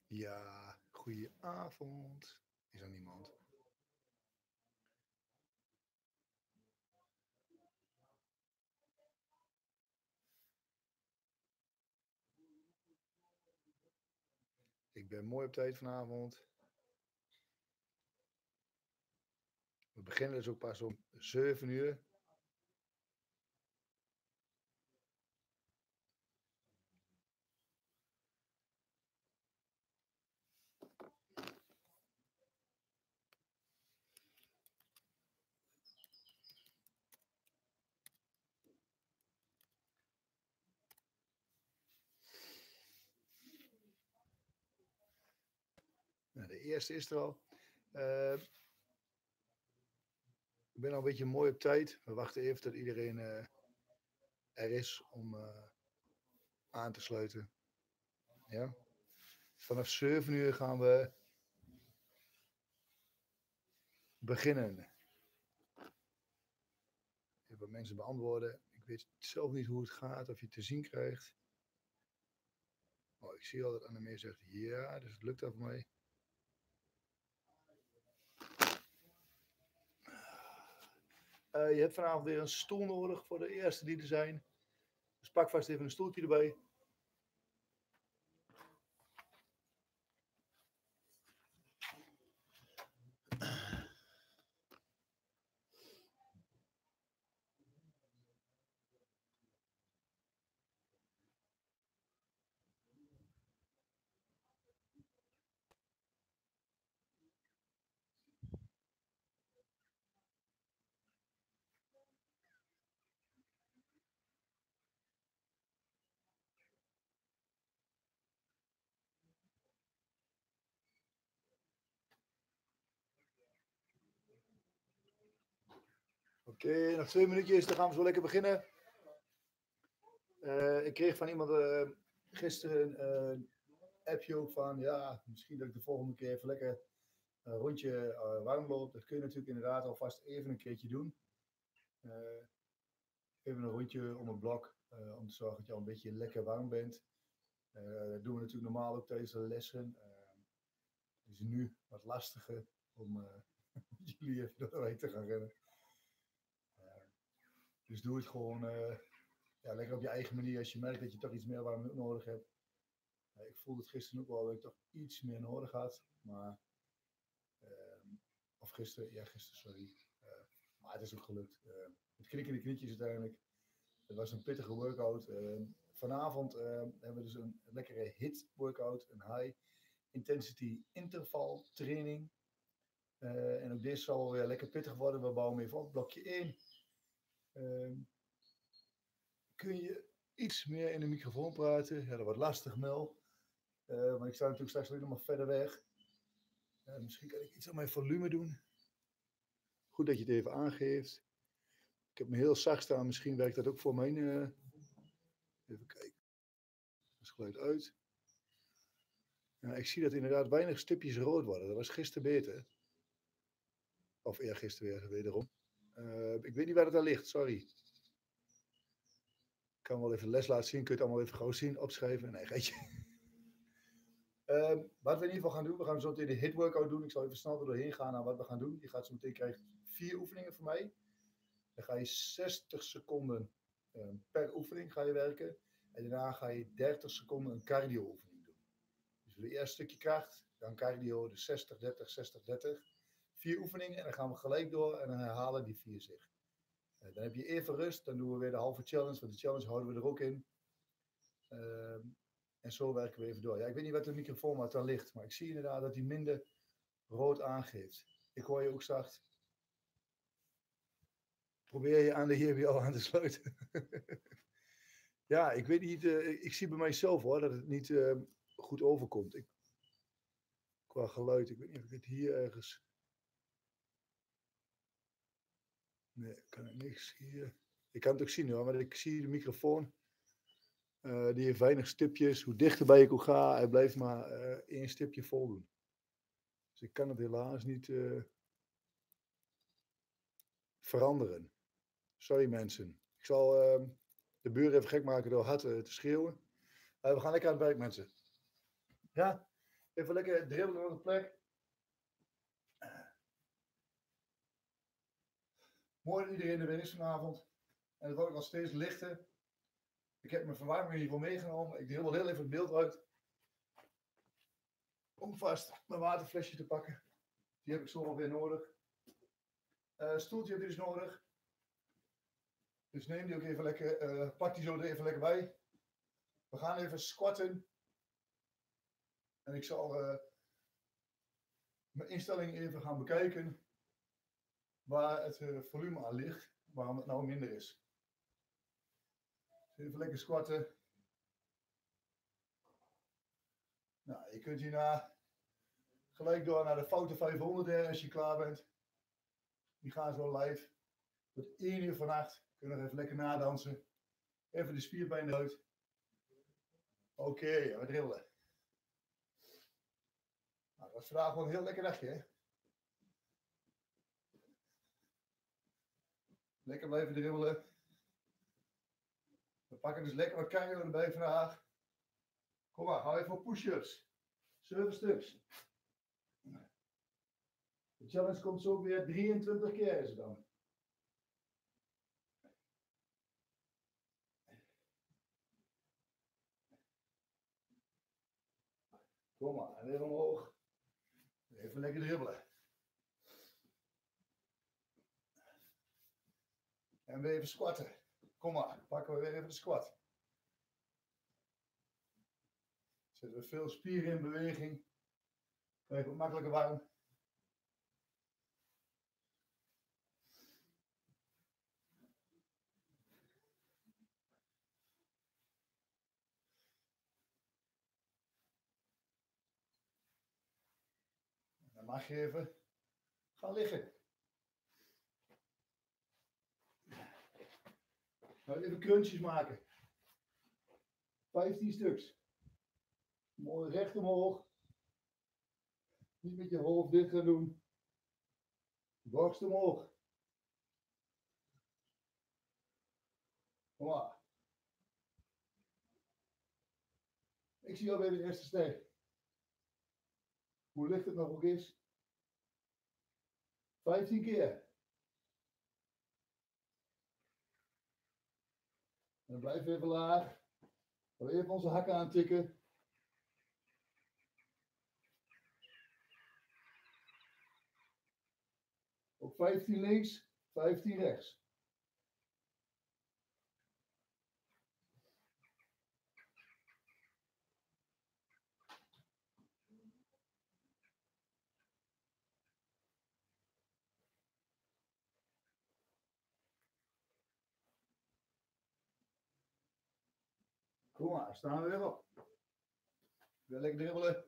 Ja, goeie avond. Is er niemand? Ik ben mooi op tijd vanavond. We beginnen dus ook pas om 7 uur. Nou, de eerste is er al. Ik ben al een beetje mooi op tijd. We wachten even tot iedereen er is om aan te sluiten. Ja? Vanaf 7 uur gaan we beginnen. Even mensen beantwoorden. Ik weet zelf niet hoe het gaat, of je het te zien krijgt. Oh, ik zie al dat Annemie zegt ja, dus het lukt al voor mij. Je hebt vanavond weer een stoel nodig voor de eerste die er zijn. Dus pak vast even een stoeltje erbij. Oké, nog 2 minuutjes, dan gaan we zo lekker beginnen. Ik kreeg van iemand gisteren een appje ook van, ja, misschien dat ik de volgende keer even lekker een rondje warm loop. Dat kun je natuurlijk inderdaad alvast even een keertje doen. Even een rondje om het blok, om te zorgen dat je al een beetje lekker warm bent. Dat doen we natuurlijk normaal ook tijdens de lessen. Het is nu wat lastiger om jullie even doorheen te gaan rennen. Dus doe het gewoon ja, lekker op je eigen manier als je merkt dat je toch iets meer warm nodig hebt. Ik voelde het gisteren ook wel dat ik toch iets meer nodig had. Maar, of gisteren, ja gisteren, sorry. Maar het is ook gelukt. Het knikkende knietjes uiteindelijk. Het was een pittige workout. Vanavond hebben we dus een lekkere HIIT workout. Een high intensity interval training. En ook deze zal weer lekker pittig worden. We bouwen even op. Blokje 1. Kun je iets meer in de microfoon praten? Ja, dat wordt lastig, Mel. Maar ik sta natuurlijk straks alleen nog maar verder weg. Misschien kan ik iets aan mijn volume doen. Goed dat je het even aangeeft. Ik heb me heel zacht staan. Misschien werkt dat ook voor mijn... Even kijken. Het geluid uit. Ja, ik zie dat inderdaad weinig stipjes rood worden. Dat was gisteren beter. Of eergisteren weer, wederom. Ik weet niet waar het aan ligt, sorry. Ik kan wel even de les laten zien. Kun je het allemaal even gauw zien, opschrijven. Nee, geetje. Wat we in ieder geval gaan doen, we gaan zo meteen de HIIT workout doen. Ik zal even snel er doorheen gaan naar wat we gaan doen. Je gaat zo meteen krijgen 4 oefeningen van mij. Dan ga je 60 seconden per oefening ga je werken. En daarna ga je 30 seconden een cardio oefening doen. Dus voor het eerste stukje kracht, dan cardio, dus 60, 30, 60, 30. 4 oefeningen en dan gaan we gelijk door en dan herhalen die 4 zich. Dan heb je even rust, dan doen we weer de halve challenge, want de challenge houden we er ook in. En zo werken we even door. Ja, ik weet niet wat de microfoon wat daar ligt, maar ik zie inderdaad dat hij minder rood aangeeft. Ik hoor je ook zacht. Probeer je aan de HBL aan te sluiten. Ja, ik weet niet, ik zie bij mijzelf hoor, dat het niet goed overkomt. Qua geluid, ik weet niet of ik het hier ergens... Nee, kan ik niks hier. Ik kan het ook zien hoor, maar ik zie de microfoon. Die heeft weinig stipjes. Hoe dichterbij ik ook ga, hij blijft maar 1 stipje voldoen. Dus ik kan het helaas niet veranderen. Sorry mensen. Ik zal de buren even gek maken door hard te schreeuwen. We gaan lekker aan het werk mensen. Ja, Even lekker dribbelen op de plek. Mooi dat iedereen er weer is vanavond. En het wordt ook al steeds lichter. Ik heb mijn verwarming hiervoor meegenomen. Ik dribbel heel even het beeld uit. Om vast mijn waterflesje te pakken. Die heb ik zo alweer nodig. Stoeltje heb je dus nodig. Dus neem die ook even lekker, pak die zo er even lekker bij. We gaan even squatten. En ik zal mijn instellingen even gaan bekijken. Waar het volume aan ligt. Waarom het nou minder is. Dus even lekker squatten. Nou, je kunt hierna gelijk door naar de foute 500 als je klaar bent. Die gaan zo live. Tot 1 uur vannacht. Kunnen we even lekker nadansen. Even de spierpijn eruit. Oké, we dribbelen. Nou, dat was vandaag wel een heel lekker dagje, hè? Lekker blijven dribbelen. We pakken dus lekker wat cardio erbij vandaag. Kom maar, hou even voor push-ups. 7 stuks. De challenge komt zo weer 23 keer is het dan. Kom maar, en weer omhoog. Even lekker dribbelen. En weer even squatten. Kom maar, pakken we weer even de squat. Zetten we veel spieren in beweging. Even makkelijker warm. Dan mag je even gaan liggen. Nou, even crunches maken. 15 stuks. Mooi recht omhoog. Niet met je hoofd dit gaan doen. Borst omhoog. Kom maar. Ik zie alweer de eerste ster. Hoe licht het nog ook is. 15 keer. En dan blijven we even laag. We even onze hakken aantikken. Ook 15 links, 15 rechts. Kom maar, staan we weer op. Weer lekker dribbelen.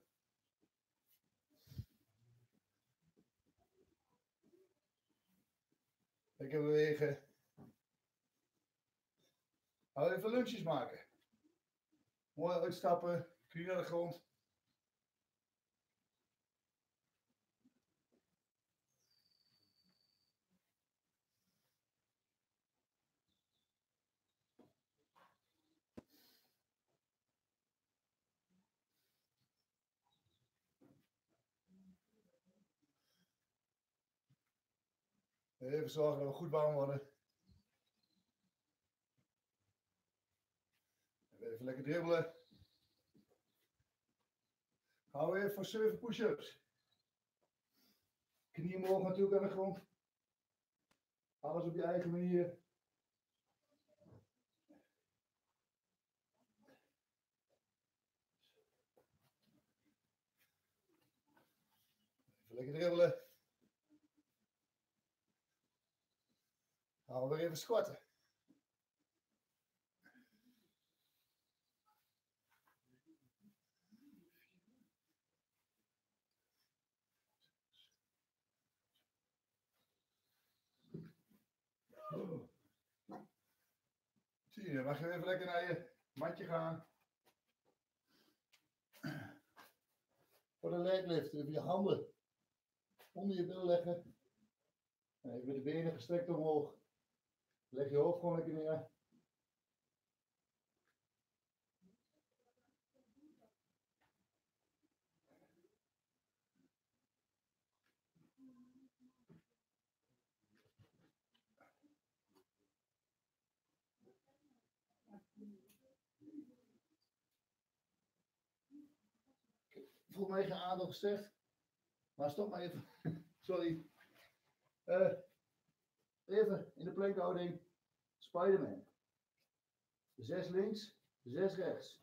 Lekker bewegen. Nou, even lunches maken. Mooi uitstappen, knie naar de grond. Even zorgen dat we goed warm worden. Even lekker dribbelen. Hou weer voor 7 push-ups. Knie omhoog natuurlijk aan de grond. Alles op je eigen manier. Even lekker dribbelen. Gaan we weer even squatten. Zie je, dan mag je even lekker naar je matje gaan. Voor de leglift, even je handen onder je bil leggen. Even de benen gestrekt omhoog. Leg je hoofd gewoon lekker neer. Volgens mij geen aandacht gezegd. Maar stop maar even. Sorry. Even in de plankhouding. Spider-Man. 6 links, 6 rechts.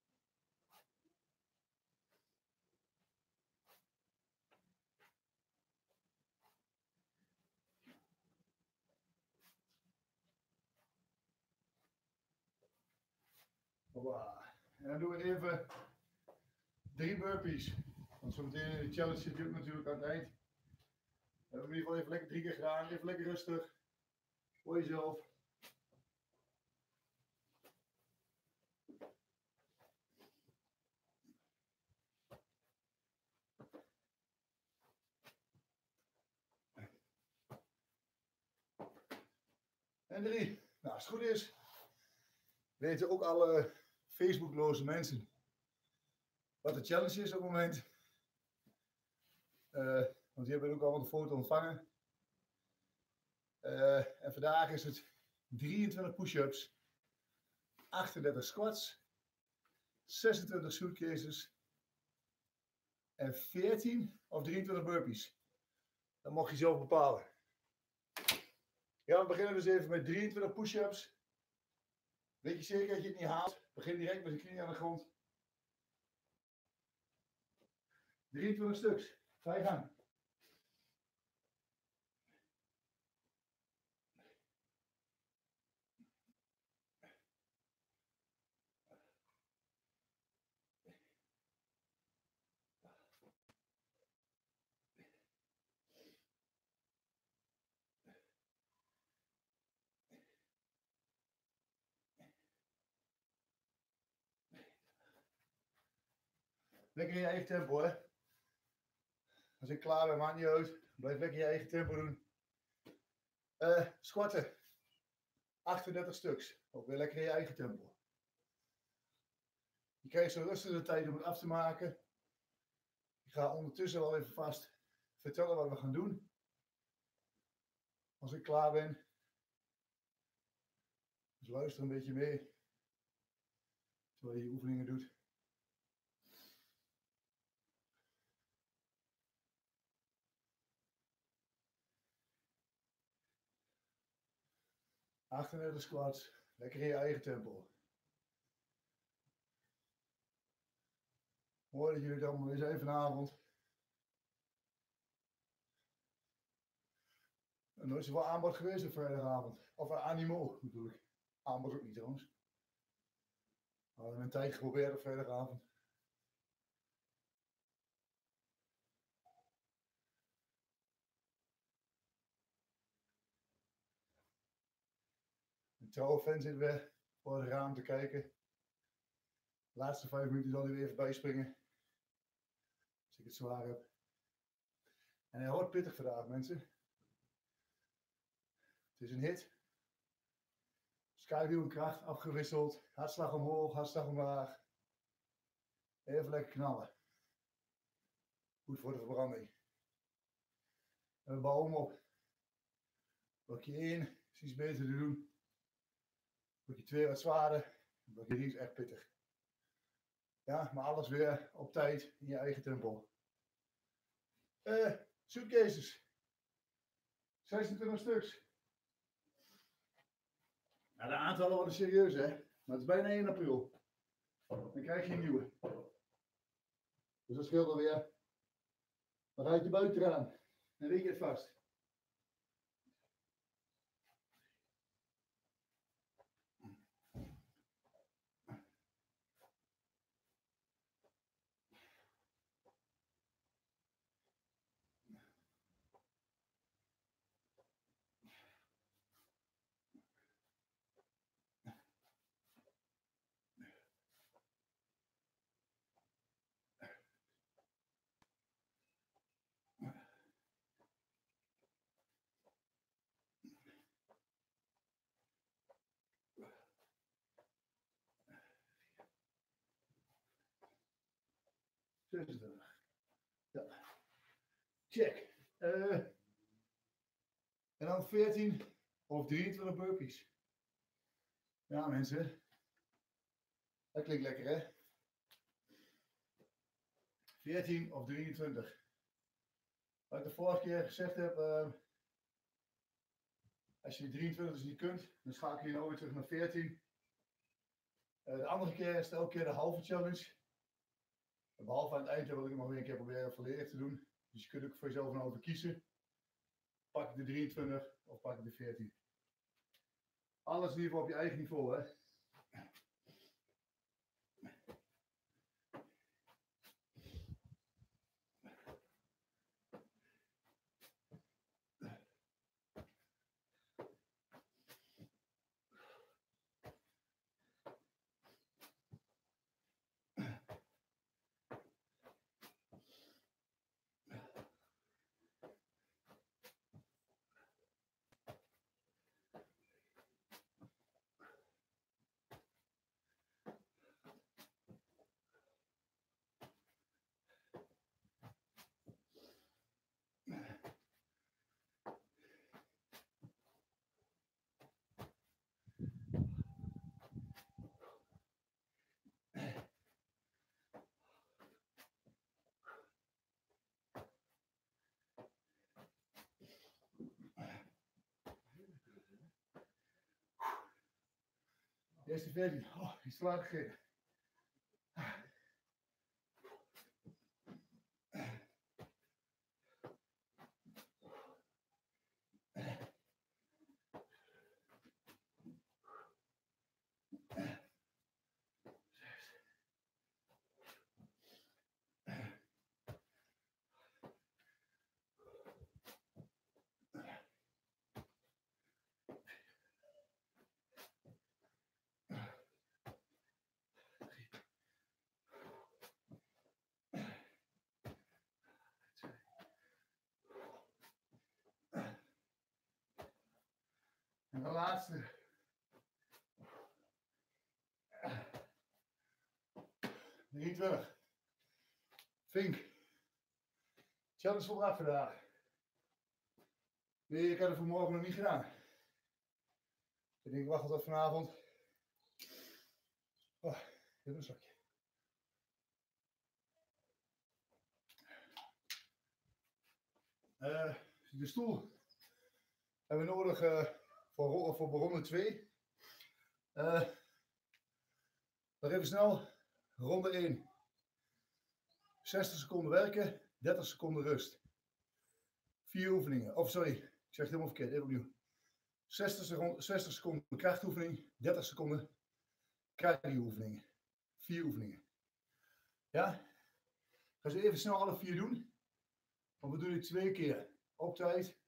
Hoppa. En dan doen we even 3 burpees. Want zo meteen in de challenge zit je ook natuurlijk aan het eind. We hebben in ieder geval even lekker 3 keer gedaan. Even lekker rustig. Voor jezelf. En 3. Nou, als het goed is, weten ook alle Facebookloze mensen wat de challenge is op het moment. Want die hebben ook al een foto ontvangen. En vandaag is het 23 push-ups, 38 squats, 26 suitcases en 14 of 23 burpees. Dat mag je zelf bepalen. Ja, we beginnen dus even met 23 push-ups. Weet je zeker dat je het niet haalt? Begin direct met de knie aan de grond. 23 stuks. Ga je gang. Lekker in je eigen tempo, hè. Als ik klaar ben, maakt niet uit. Blijf lekker in je eigen tempo doen. Squatten. 38 stuks. Ook weer lekker in je eigen tempo. Je krijgt zo rustig de tijd om het af te maken. Ik ga ondertussen wel even vast vertellen wat we gaan doen. Als ik klaar ben. Dus luister een beetje mee. Terwijl je je oefeningen doet. ...38 squats, lekker in je eigen tempo. Mooi dat jullie het allemaal weer zijn vanavond. Nooit zoveel aanbod geweest op vrijdagavond. Of animo natuurlijk. Aanbod ook niet trouwens. We hadden een tijd geprobeerd op vrijdagavond. Een trouwe fan zit weer voor het raam te kijken. De laatste 5 minuten zal hij weer even bijspringen. Als ik het zwaar heb. En hij wordt pittig vandaag, mensen. Het is een hit. Skywiel kracht afgewisseld. Hartslag omhoog, hartslag omlaag. Even lekker knallen. Goed voor de verbranding. En we bouwen hem op. Blokje 1 is iets beter te doen. Blokje 2 wat zwaarder. Blokje 3 is echt pittig. Ja, maar alles weer op tijd in je eigen tempo. Suitcases. 26 stuks. Nou, de aantallen worden serieus, hè. Maar het is bijna 1 april. Dan krijg je een nieuwe. Dus dat scheelt alweer. Dan rijd je buiten eraan. Dan weet je het vast. Ja. Check. En dan 14 of 23 burpees. Ja mensen, Dat klinkt lekker, hè? 14 of 23. Wat ik de vorige keer gezegd heb, als je die 23 dus niet kunt, dan schakel je nou weer terug naar 14. De andere keer is het elke keer de halve challenge. Behalve aan het eind wil ik hem nog weer een keer proberen volledig te doen. Dus je kunt ook voor jezelf een auto kiezen. Pak ik de 23 of pak ik de 14. Alles in ieder geval op je eigen niveau, hè. De eerste 14. Oh, iets te laat gegeten. En de laatste. Niet terug. Vink. Challenge volbracht vandaag. Nee, ik had het vanmorgen nog niet gedaan. Ik denk, ik wacht tot vanavond. Oh, even een zakje. De stoel hebben we nodig voor ronde 2. Dan even snel. Ronde 1. 60 seconden werken, 30 seconden rust. 4 oefeningen. Of sorry, ik zeg het helemaal verkeerd. Even opnieuw. 60 seconden krachtoefening, 30 seconden cardio-oefeningen. 4 oefeningen. Ja? Ik ga ze even snel alle 4 doen. Want we doen dit 2 keer op tijd.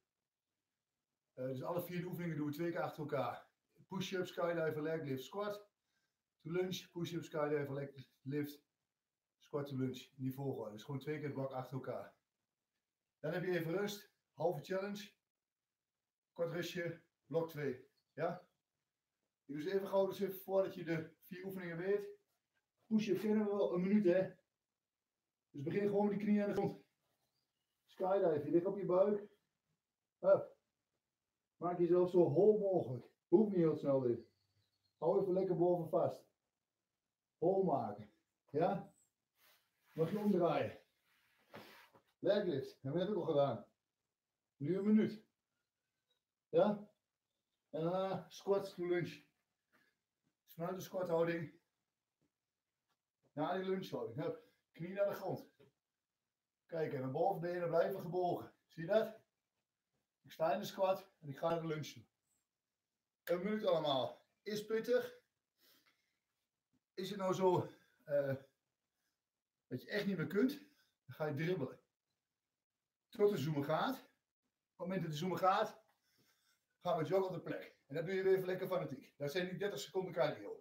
Dus alle 4 oefeningen doen we 2 keer achter elkaar. Push-up, skydiver, leg lift, squat. To lunge, push-up, skydiver, leg lift, squat to lunge. In die volgorde. Dus gewoon 2 keer het blok achter elkaar. Dan heb je even rust. Halve challenge. Kort rustje. Blok 2. Ja? Ik doe ze even gauw dus even voordat je de 4 oefeningen weet. Push-up kennen we wel een minuut, hè. Dus begin gewoon met die knieën aan de grond. Skydive. Je ligt op je buik. Up. Maak jezelf zo hol mogelijk. Hoeft niet heel snel dit. Hou even lekker boven vast. Hol maken. Ja? Mag je omdraaien. Leglift. Hebben we net ook al gedaan. Nu een minuut. Ja? En daarna squat to lunge. Dus vanuit de squathouding. Naar die lungehouding. Hup. Knie naar de grond. Kijk, en de bovenbenen blijven gebogen. Zie je dat? Ik sta in de squat en ik ga naar de lunge toe. Een minuut allemaal. Is pittig. Is het nou zo dat je echt niet meer kunt, dan ga je dribbelen. Tot de zoomer gaat. Op het moment dat de zoomer gaat, gaan we joggen op de plek. En dat doe je weer even lekker fanatiek. Dat zijn die 30 seconden cardio.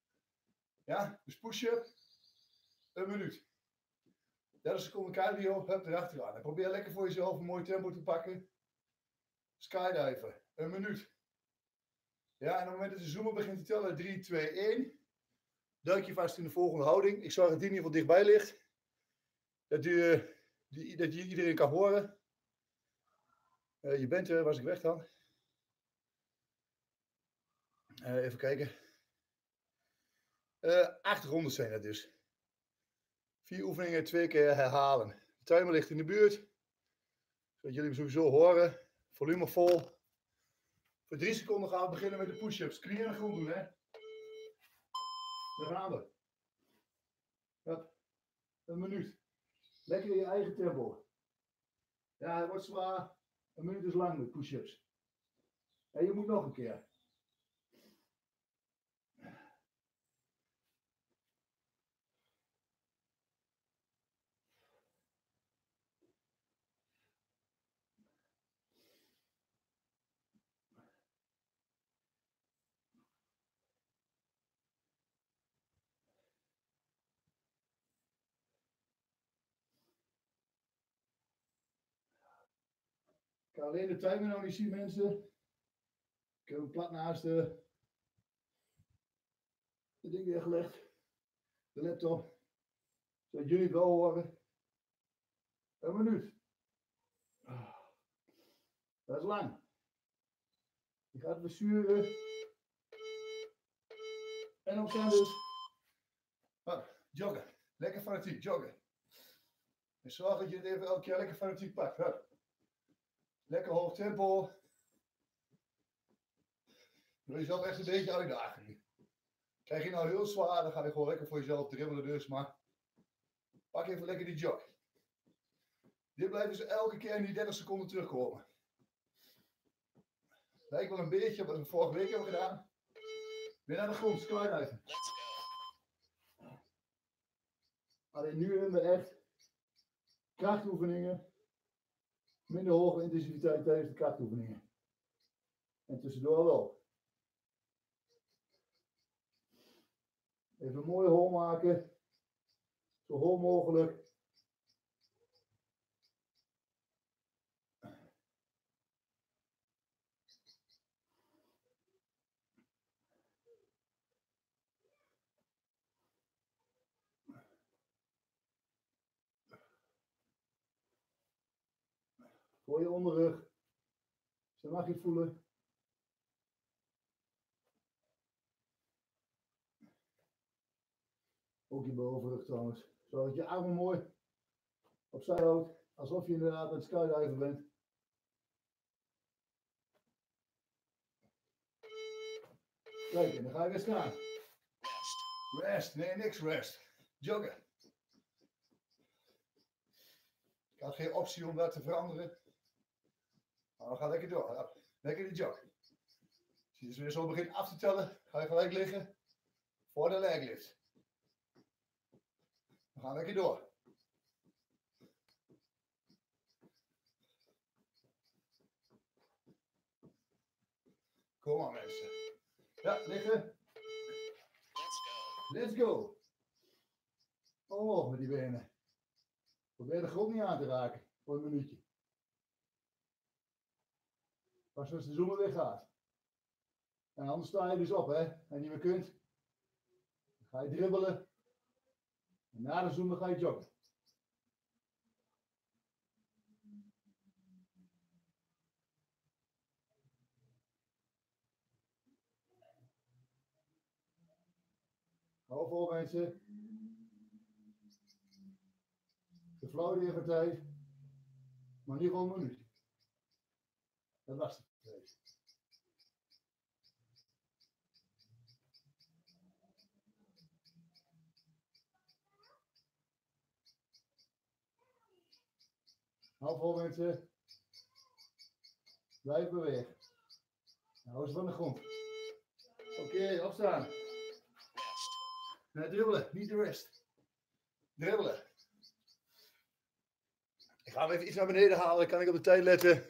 Ja, dus push-up, een minuut. 30 seconden cardio, hup, erachteraan. En probeer lekker voor jezelf een mooi tempo te pakken. Skydiven, een minuut. Ja, en op het moment dat de zoomer begint te tellen, 3, 2, 1. Duik je vast in de volgende houding. Ik zorg dat die in ieder geval dichtbij ligt. Dat je iedereen kan horen. Je bent er, was ik weg dan? Even kijken. 8 rondes zijn het dus. 4 oefeningen 2 keer herhalen. De timer ligt in de buurt. Zodat jullie hem sowieso horen. Volume vol. Voor 3 seconden gaan we beginnen met de push-ups. Knieën aan de grond doen, hè. Daar gaan we. Hup. Een minuut. Lekker in je eigen tempo. Ja, het wordt zwaar. Een minuut is lang met push-ups. En je moet nog een keer. Ik kan alleen de timer nou niet zien, mensen. Ik heb hem plat naast de ding neergelegd. De laptop. Zodat jullie het wel horen. Een minuut. Dat is lang. Je gaat besturen. En opstaan dus. Joggen. Lekker fanatiek, joggen. En zorg dat je het even elke keer lekker fanatiek pakt. Hup. Lekker hoog tempo. Wil je zelf echt een beetje uitdagen. Krijg je nou heel zwaar, dan ga je gewoon lekker voor jezelf dribbelen dus. Maar pak even lekker die jog. Dit blijft dus elke keer in die 30 seconden terugkomen. Lijkt wel een beetje wat we vorige week hebben gedaan. Weer naar de grond, skydiven. Alleen nu hebben we echt krachtoefeningen. Minder hoge intensiteit tijdens de krachtoefeningen. En tussendoor wel. Even een mooie hol maken. Zo hoog mogelijk. Voor je onderrug. Zo mag je voelen. Ook je bovenrug trouwens. Zodat je armen mooi opzij houdt. Alsof je inderdaad aan het skydiven bent. Kijk, en dan ga je weer staan. Rest. Nee, niks rest. Joggen. Ik had geen optie om dat te veranderen. Maar we gaan lekker door. Lekker die jog. Als je dus weer zo begint af te tellen, ga je gelijk liggen voor de leglift. We gaan lekker door. Kom maar mensen. Ja, liggen. Let's go. Omhoog met die benen. Probeer de grond niet aan te raken voor een minuutje. Pas als de zoemer weer gaat. En anders sta je dus op, hè. En niet meer kunt. Dan ga je dribbelen. En na de zoemer ga je joggen. Hou vol mensen. De flow even tijd. Maar niet gewoon een minuut. Dat was het. Hou vol mensen. Blijf bewegen. Hou ze van de grond. Oké, opstaan. Dribbelen, niet de rest. Dribbelen. Ik ga hem even iets naar beneden halen, dan kan ik op de tijd letten.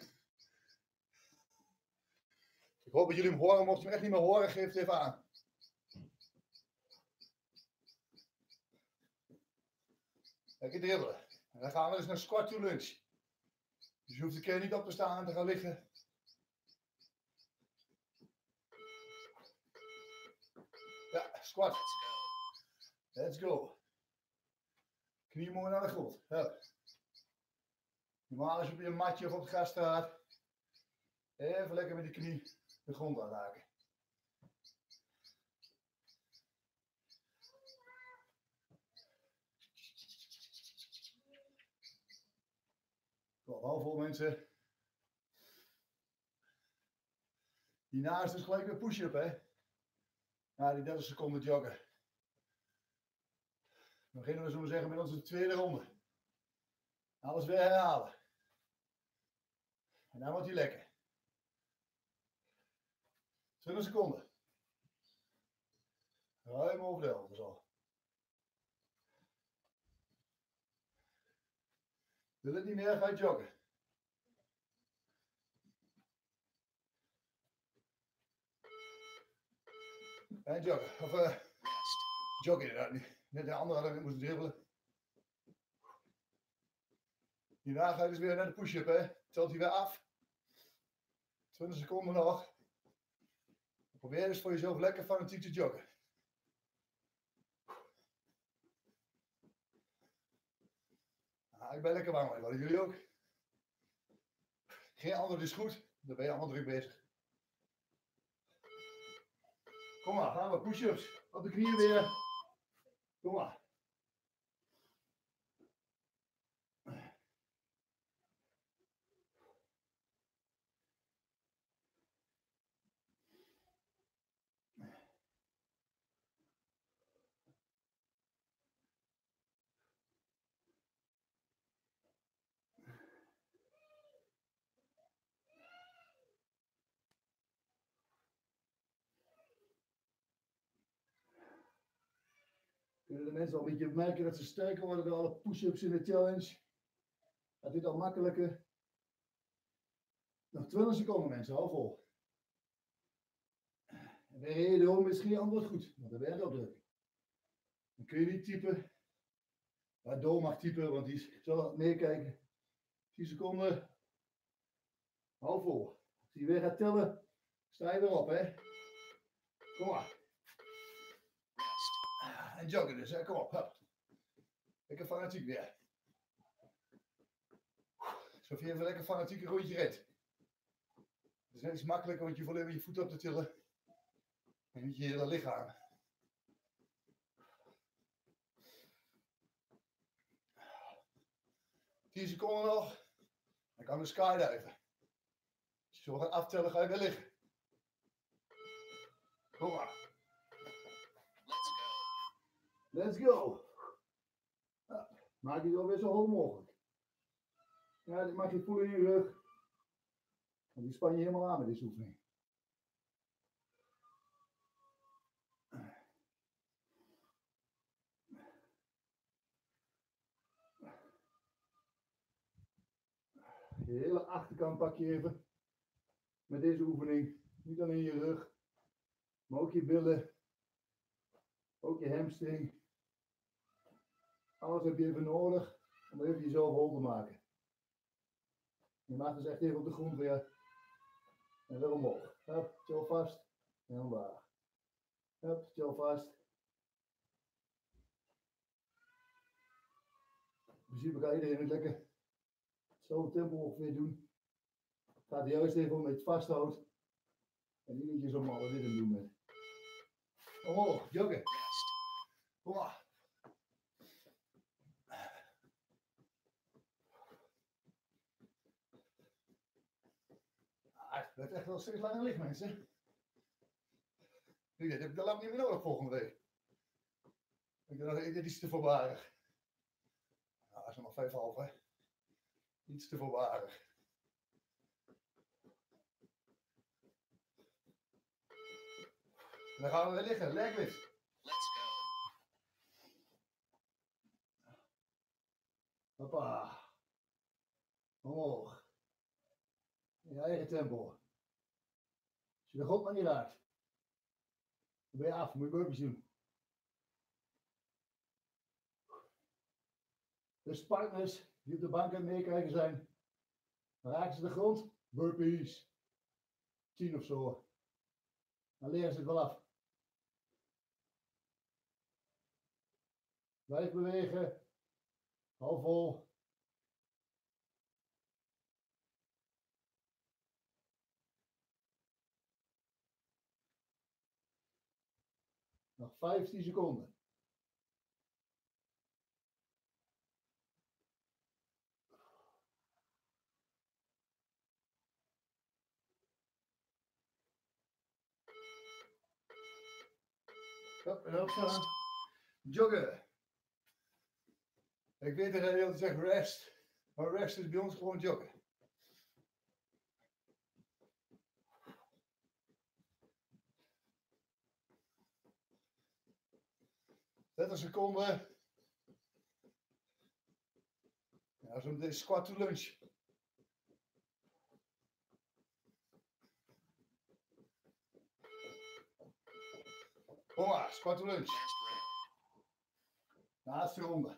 Ik hoop dat jullie hem horen, mocht je hem echt niet meer horen, geef het even aan. Lekker dribbelen. En dan gaan we dus naar squat to lunge. Dus je hoeft de keer niet op te staan en te gaan liggen. Ja, squat. Let's go. Knieën mooi naar de grond. Ja. Normaal als je op je matje of op het gras staat, even lekker met die knie de grond aanraken. vol mensen. Hierna is dus gelijk weer push-up, hè. Na die 30 seconden joggen. Dan beginnen we zo maar zeggen met onze tweede ronde. Alles weer herhalen. En dan wordt hij lekker. 20 seconden. Ruim over de helft zo. Wil het niet meer, ga je joggen. En joggen. Of joggen inderdaad niet. Net de andere hadden we moeten dribbelen. Hierna ga je dus weer naar de push-up, hè. Telt hij weer af. 20 seconden nog. Probeer dus voor jezelf lekker fanatiek te joggen. Ik ben lekker warm, wat jullie ook. Geen antwoord is goed, dan ben je allemaal druk bezig. Kom maar, gaan we, push-ups. Op de knieën weer. Kom maar. Kunnen de mensen al een beetje merken dat ze sterker worden door alle push-ups in de challenge? Gaat dit al makkelijker? Nog 20 seconden mensen, hou vol. En ben je de home is geen antwoord goed, want dan ben je op druk. Dan kun je niet typen. Maar door mag typen, want die zal meekijken. 10 seconden. Hou vol. Als je weer gaat tellen, sta je weer op, hè. Kom maar. En joggen dus, hè. Kom op. Hup. Lekker fanatiek weer. Alsof je even lekker fanatiek een rondje redt. Het is net iets makkelijker, want je voelt even je voet op te tillen. En niet je hele lichaam. Tien seconden nog. Dan kan de skydiven. Als je zo gaat aftellen, ga je weer liggen. Kom maar. Let's go. Ja, maak je het alweer zo hoog mogelijk. Ja, dit mag je voelen in je rug. Want die span je helemaal aan met deze oefening. Je hele achterkant pak je even. Met deze oefening. Niet alleen je rug. Maar ook je billen. Ook je hamstring. Alles heb je even nodig om even jezelf hol te maken. Je maakt dus echt even op de grond weer. En weer omhoog. Hup, chill vast. En omlaag. Hup, chill vast. In principe kan iedereen het lekker zo'n tempo ongeveer doen. Het gaat juist even om dat je het vasthoudt. En niet dat je zo'n malle ritme doen bent. Omhoog, joggen. Kom maar. Het blijft echt wel steeds langer liggen, mensen. Dit heb ik de lamp niet meer nodig volgende week. Ik denk dat dit iets te voorbarig. Nou, dat is nog 5,5, hè. Iets te voorbarig. En dan gaan we weer liggen, legwit. Let's go. Hoppa. Omhoog. In je eigen tempo. Als je de grond maar niet raakt, dan ben je af, moet je burpees doen. Dus partners die op de bank aan het meekijken zijn, dan raken ze de grond, burpees. 10 of zo. Dan leren ze het wel af. Blijf bewegen. Hou vol. Nog 15 seconden. Hop, en opstaan. Joggen. Ik weet dat hij altijd zegt rest. Maar rest is bij ons gewoon joggen. 30 seconden. Ja, zo'n squat to lunch. Kom maar, squat to lunch. Laatste ronde.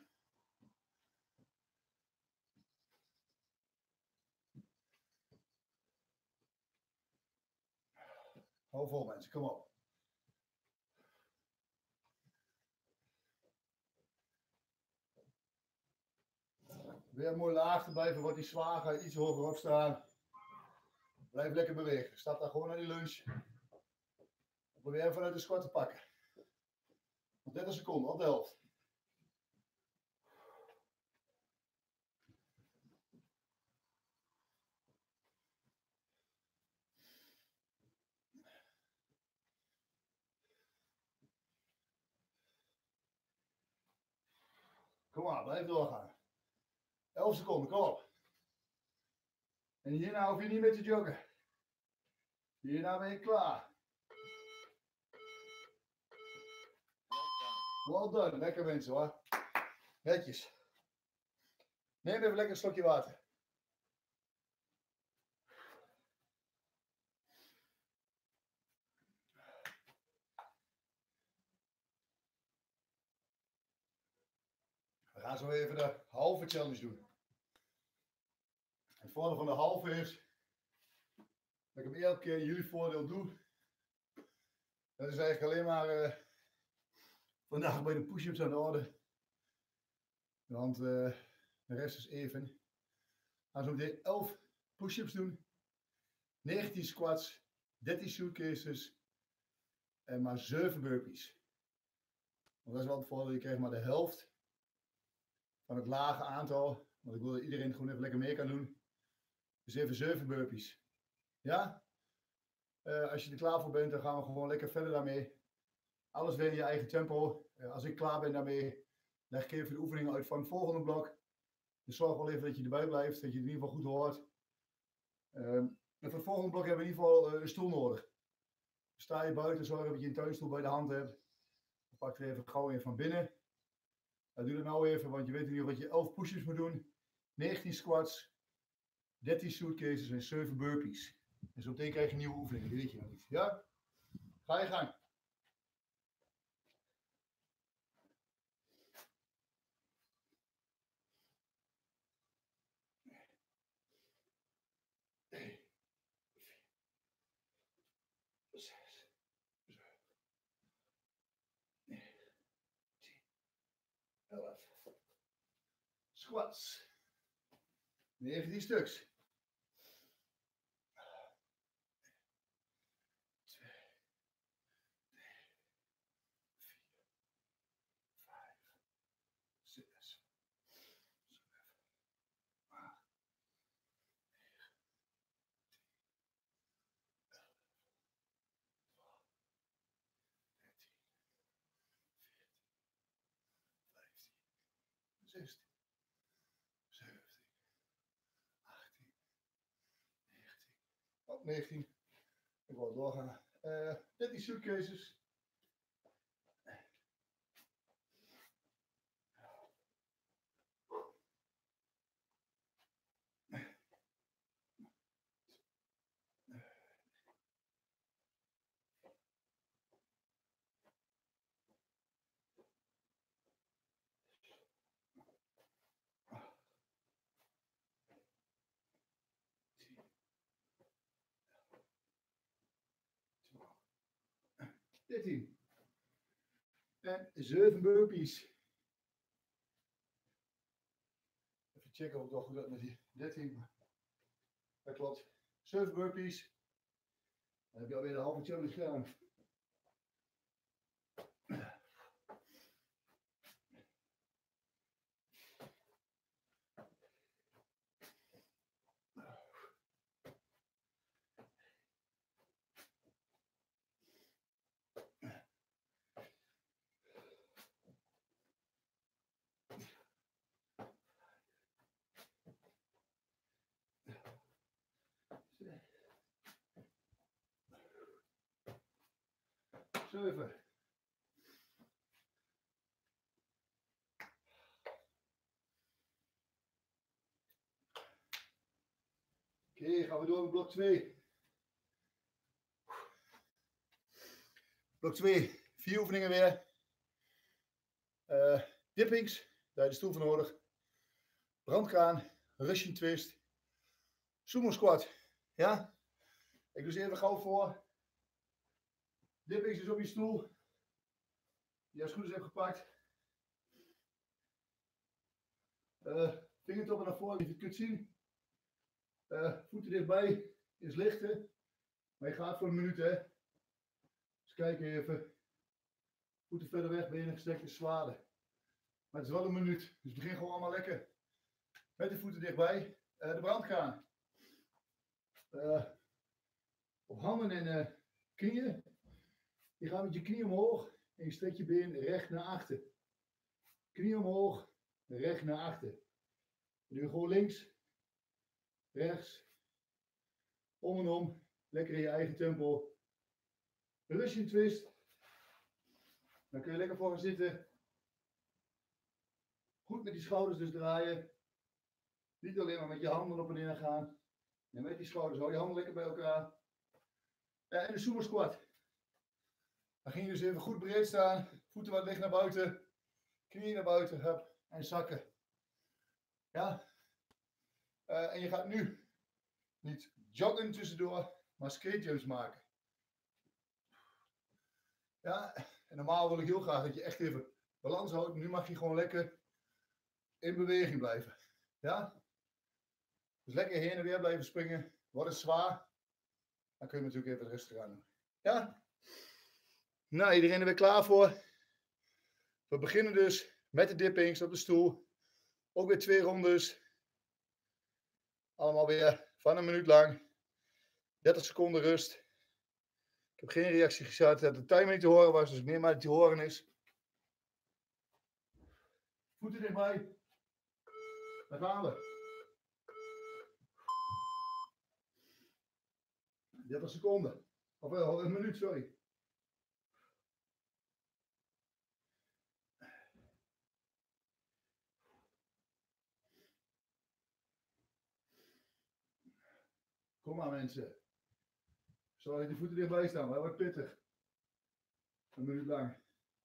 Hou vol mensen, kom op. Weer mooi laag blijven, wordt die zwaar, iets hoger opstaan. Blijf lekker bewegen. Stap dan gewoon naar die lunch. Probeer vanuit de squat te pakken. 30 seconden, op de helft. Kom maar, blijf doorgaan. 11 seconden, kom op. En hierna hoef je niet meer te joggen. Hierna ben je klaar. Well done, lekker mensen hoor. Netjes. Neem even lekker een slokje water. We gaan zo even de halve challenge doen. Het voordeel van de halve is dat ik hem elke keer jullie voordeel doe. Dat is eigenlijk alleen maar vandaag bij de push-ups aan de orde. Want de rest is even. We gaan zo meteen 11 push-ups doen. 19 squats. 13 suitcases. En maar 7 burpees. Want dat is wel het voordeel. Je krijgt maar de helft van het lage aantal. Want ik wil dat iedereen gewoon even lekker mee kan doen. Dus even 7 burpees. Ja? Als je er klaar voor bent, dan gaan we gewoon lekker verder daarmee. Alles weer in je eigen tempo. Als ik klaar ben daarmee, leg ik even de oefeningen uit van het volgende blok. Dus zorg wel even dat je erbij blijft, dat je het in ieder geval goed hoort. En voor het volgende blok hebben we in ieder geval een stoel nodig. Sta je buiten, zorg dat je een tuinstoel bij de hand hebt. Dan pak er even gauw in van binnen. Doe dat nou even, want je weet in ieder geval dat je 11 push-ups moet doen. 19 squats, 13 suitcases en 7 burpees. En zo meteen krijg je nieuwe oefeningen, die weet je nog niet. Ja? Ga je gang. Squats. 19 stuks. 2, 3, 4, 5, 6, 7, 8, 9, 10, 11, 12, 13, 14, 15, 16. 17, 18, 19. Oh, 19. Ik wil doorgaan. 13 suitcases. En 7 burpees. Even checken of het wel goed gaat met die 13. Dat klopt. 7 burpees. Dan heb je alweer de halve challenge gedaan. even. Oké, gaan we door met blok 2. Blok 2, 4 oefeningen weer. Dippings, daar heb je de stoel voor nodig. Brandkraan, Russian twist, sumo squat. Ja, ik doe ze even gauw voor. Dippings is op je stoel. Die als het goed is hebt gepakt. Vingertoppen naar voren, die je het kunt zien. Voeten dichtbij is lichter. Maar je gaat voor een minuut, hè. Dus kijk even. Voeten verder weg, benen gestrekt is zwaarder. Maar het is wel een minuut. Dus begin gewoon allemaal lekker. Met de voeten dichtbij. De brandkraan. Op handen en knieën. Je gaat met je knie omhoog. En je strekt je been recht naar achter. Knie omhoog. Recht naar achter. Nu gewoon links. Rechts. Om en om. Lekker in je eigen tempo. Russian twist. Dan kun je lekker voor gaan zitten. Goed met die schouders dus draaien. Niet alleen maar met je handen op en neer gaan. En met die schouders hou je handen lekker bij elkaar. En de sumo squat. Dan ging je dus even goed breed staan. Voeten wat licht naar buiten. Knieën naar buiten. Hup. En zakken. Ja. En je gaat nu niet joggen tussendoor. Maar skate jumps maken. Ja. En normaal wil ik heel graag dat je echt even balans houdt. Nu mag je gewoon lekker in beweging blijven. Ja? Dus lekker heen en weer blijven springen. Wordt het zwaar, dan kun je natuurlijk even rustig aan doen. Ja? Nou, iedereen er weer klaar voor? We beginnen dus met de dippings op de stoel. Ook weer 2 rondes. Allemaal weer van een minuut lang. 30 seconden rust. Ik heb geen reactie gezet dat de timer niet te horen was, dus meer maar dat die te horen is. Voeten dichtbij. Daar gaan we. 30 seconden. Of wel, een minuut, sorry. Kom maar mensen. Zorg dat je voeten dichtbij staan, maar wordt pittig. Een minuut lang.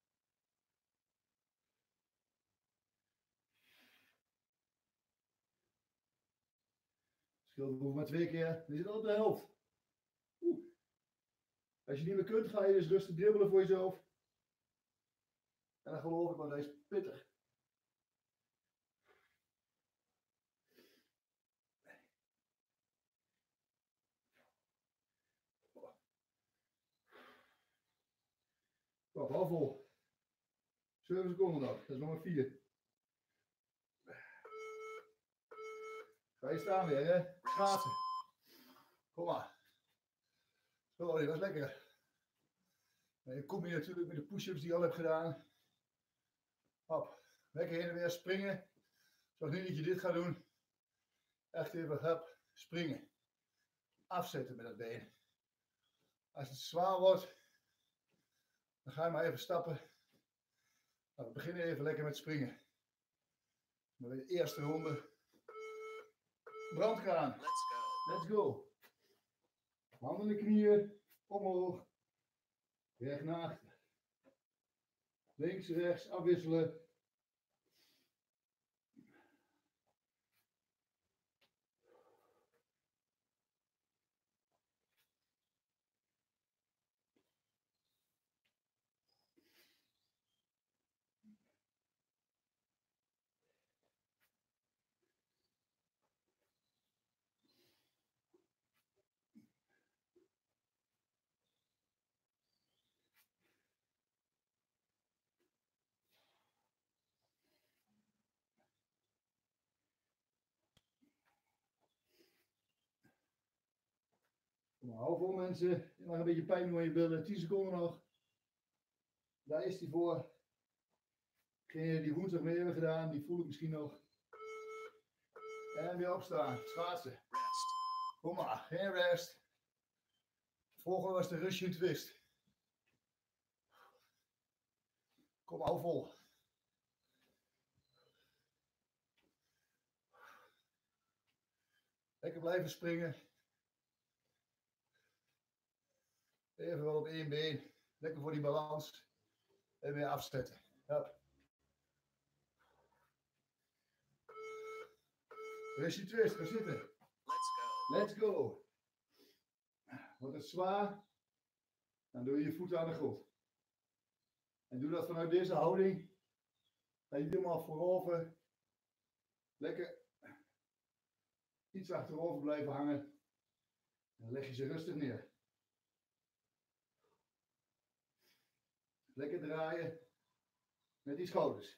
Scheelt hoeft maar 2 keer. Dan zit het op de helft. Als je niet meer kunt, ga je dus rustig dribbelen voor jezelf. En dan geloof ik, want hij is pittig. Kom, hou vol. 7 seconden nog, dat is nog maar 4. Ga je staan weer, hè? Schaatsen. Kom maar. Zo, dat is lekker. En dan kom je natuurlijk met de push-ups die je al hebt gedaan. Hop. Lekker heen en weer springen. Zorg niet dat je dit gaat doen. Echt even, hup, springen. Afzetten met dat been. Als het zwaar wordt, dan ga je maar even stappen. Nou, we beginnen even lekker met springen. De eerste ronde. Brandkraan. Let's go. Handen in de knieën. Omhoog. Recht naar achter. Links, rechts, afwisselen. Kom maar, hou vol mensen. Je mag een beetje pijn doen aan je billen. 10 seconden nog. Daar is die voor. Degene die woensdag mee hebben gedaan, die voel ik misschien nog. En weer opstaan. Schaatsen. Kom maar, geen rest. De volgende was de Russian twist. Kom, hou vol. Lekker blijven springen. Even wel op één been. Lekker voor die balans. En weer afzetten. Hup. Restje twist, ga zitten. Let's go. Wordt het zwaar, dan doe je je voeten aan de grond. En doe dat vanuit deze houding. Ga je helemaal voorover. Lekker iets achterover blijven hangen. En dan leg je ze rustig neer. Lekker draaien met die schouders.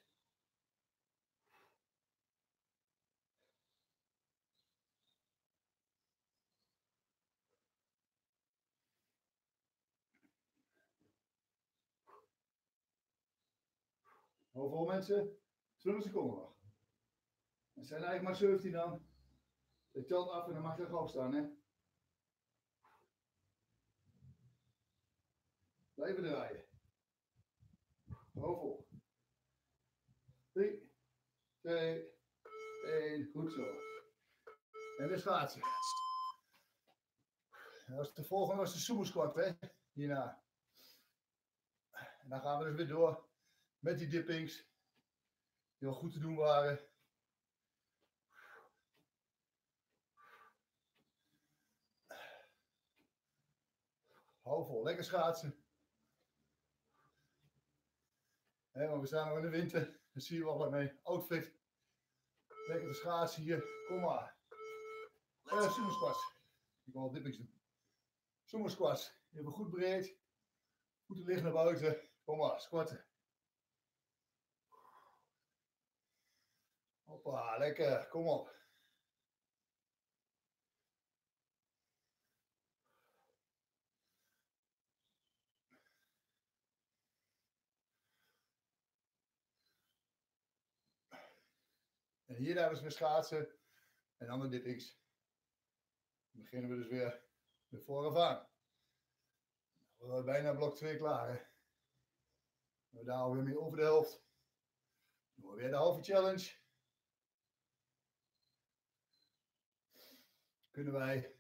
Hoeveel mensen? 20 seconden nog. Het zijn eigenlijk maar 17 dan. Je telt af en dan mag je erop staan, hè. Blijven draaien. Hoeveel? 3, 2, 1. Goed zo. En weer schaatsen. De volgende was de sumo squat, hè. Hierna. En dan gaan we dus weer door met die dippings. Die wel goed te doen waren. Hou vol, lekker schaatsen. Maar we staan nog in de winter. Dat zie je wel bij mijn outfit. Lekker te schaatsen hier. Kom maar. Sumo squats. Ik wil wel dippings doen. Sumo squats. Even goed breed. Voeten liggen naar buiten. Kom maar, squatten. Hoppa, lekker. Kom op. En hier hebben we weer schaatsen. En dan de dippings. Dan beginnen we dus weer vooraf aan. We zijn bijna blok 2 klaar. Hè? We daar alweer mee over de helft. Dan doen we weer de halve challenge. Kunnen wij.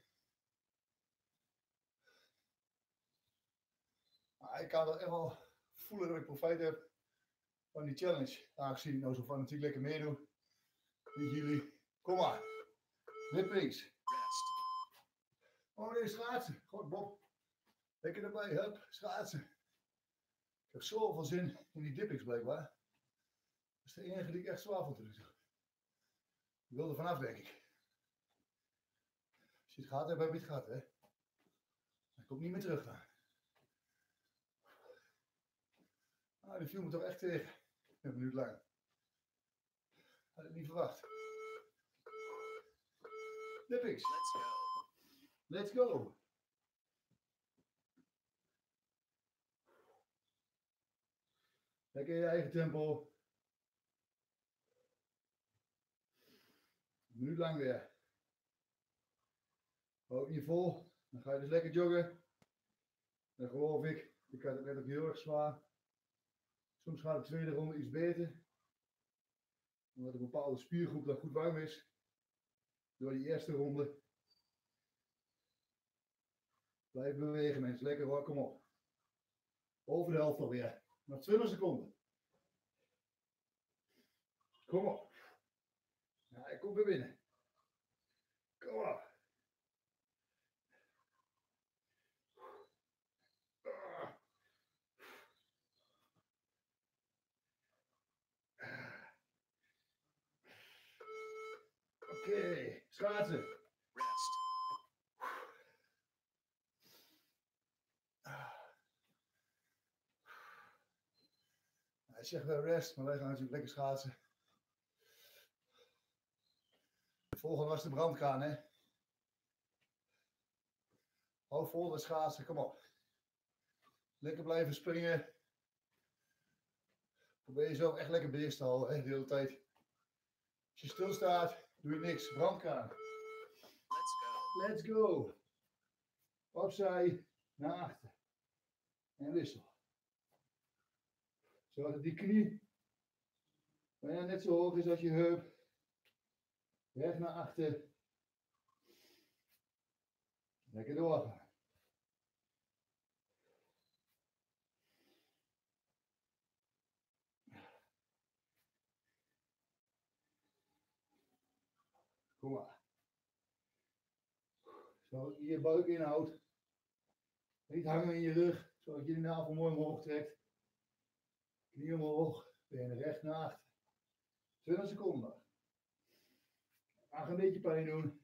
Ik kan dat echt wel voelen dat ik profijt heb van die challenge. Aangezien ik nou zo fanatiek lekker meedoe. Niet jullie. Kom maar. Dippings. Oh nee, schaatsen. God, Bob. Lekker erbij, hup, schaatsen. Ik heb zoveel zin in die dippings blijkbaar. Dat is de enige die ik echt zwaar vond te doen. Ik wil er vanaf, denk ik. Als je het gehad hebt, heb je het gehad, hè. Ik kom niet meer terug dan. Die viel me toch echt tegen. Een minuut lang. Had ik niet verwacht. Dippings. Let's go. Let's go. Lekker in je eigen tempo. Een minuut lang weer. Hou je vol. Dan ga je dus lekker joggen. Dan geloof ik. Ik had het net ook heel erg zwaar. Soms gaat de tweede ronde iets beter. Omdat een bepaalde spiergroep dan goed warm is. Door die eerste ronde. Blijf bewegen mensen. Lekker hoor. Kom op. Over de helft alweer. Nog 20 seconden. Kom op. Ja, ik kom weer binnen. Kom op. Oké, schaatsen. Rest. Hij zegt wel rest, maar wij gaan natuurlijk lekker schaatsen. De volgende was de brandkraan, hè. Hou vol met schaatsen, kom op. Lekker blijven springen. Probeer jezelf echt lekker bezig te houden, hè, de hele tijd. Als je stilstaat, doe je niks. Brandkraan. Let's go. Let's go. Opzij, naar achter. En wissel. Zorg dat die knie bijna net zo hoog is als je heup. Recht naar achter. Lekker doorgaan. Kom maar. Zo, je buik inhoudt. Niet hangen in je rug, zodat je de navel mooi omhoog trekt. Knie omhoog, benen recht naar achter. 20 seconden. Mag een beetje pijn doen.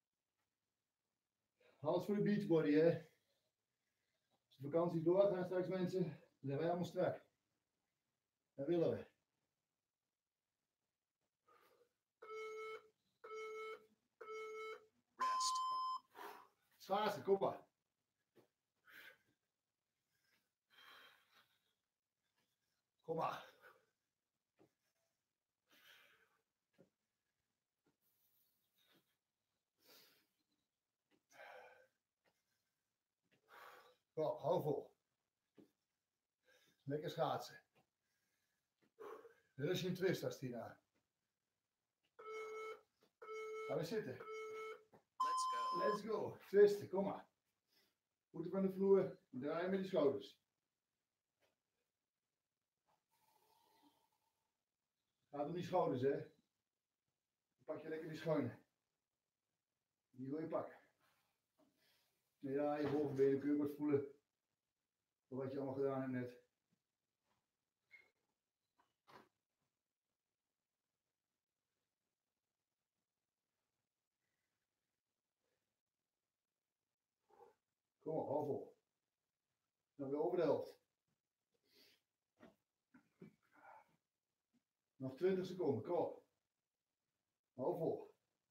Hals voor de beachbody, hè. Als de vakanties doorgaan straks mensen, dan zijn wij allemaal strak. Dat willen we. Rest. Schaatsen, kom maar. Kom maar. Kom, hou vol. Lekker schaatsen. Dit is je twist, Astina. Gaan we zitten. Let's go. Let's go. Twisten, kom maar. Voeten van de vloer. Draaien met die schouders. Gaat om die schouders, hè. Pak je lekker die schoenen. Die wil je pakken. Ja, je bovenbenen kun je wat voelen. Voor wat je allemaal gedaan hebt net. Kom op, hou vol. Dan weer over de helft. Nog 20 seconden, kom op. Hou vol.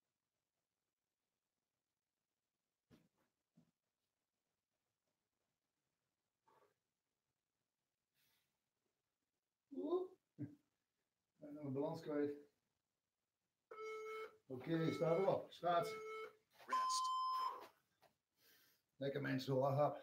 En dan mijn balans kwijt. Oké, sta erop. Schaatsen. Rest. Lekker mensen, hoor. Hap.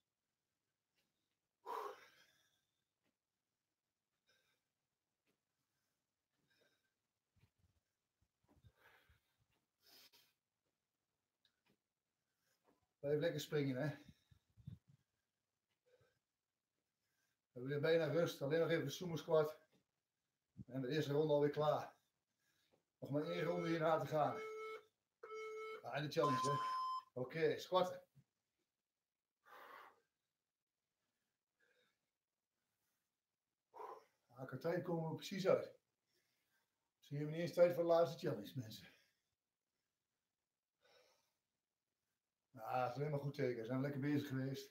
Blijf lekker springen, hè. We hebben weer bijna rust. Alleen nog even de sumo squat. En de eerste ronde alweer klaar. Nog maar 1 ronde hierna te gaan. Ah, de challenge, hè. Oké, squatten. Qua tijd komen we precies uit. Zie je niet eens tijd voor de laatste challenge, mensen. Nou, dat is alleen maar goed teken. We zijn lekker bezig geweest.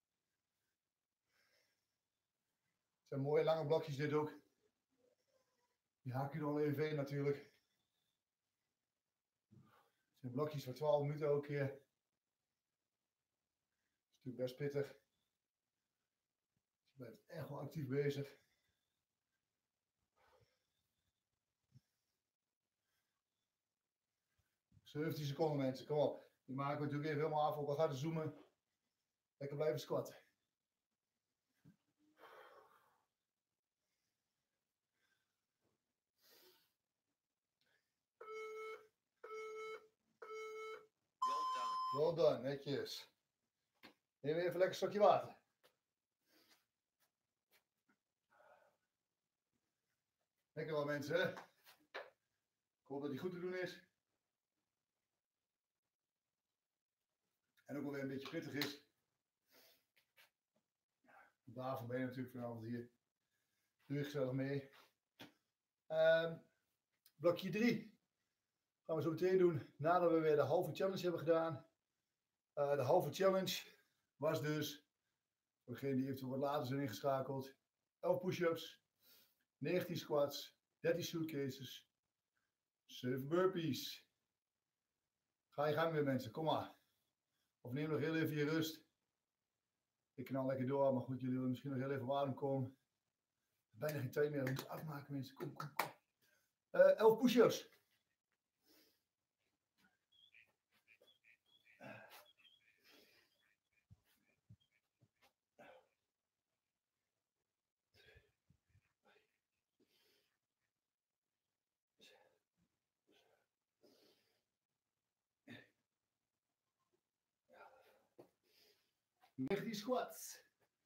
Het zijn mooie lange blokjes dit ook. Die haak je er al even in natuurlijk. Het zijn blokjes van 12 minuten elke keer. Dat is natuurlijk best pittig. Je bent echt wel actief bezig. Zo 17 seconden mensen, kom op. Die maken we natuurlijk even helemaal af, ook al gaat het zoomen. Lekker blijven squatten. Well done, netjes. Neem even lekker een stokje water. Lekker wel mensen, hè? Ik hoop dat die goed te doen is. En ook wel weer een beetje pittig is. Daarvoor ben je natuurlijk vanavond hier. Doe je gezellig mee. Blokje 3 gaan we zo meteen doen nadat we weer de halve challenge hebben gedaan. De halve challenge was dus, voor degenen die eventueel wat later zijn ingeschakeld, 11 push-ups, 19 squats, 13 suitcases, 7 burpees. Ga je gang weer mensen, kom maar. Of neem nog heel even je rust. Ik knal lekker door, maar goed, jullie willen misschien nog heel even warm komen. Bijna geen tijd meer, we moeten afmaken mensen, kom. 11 push-ups. 19 squats.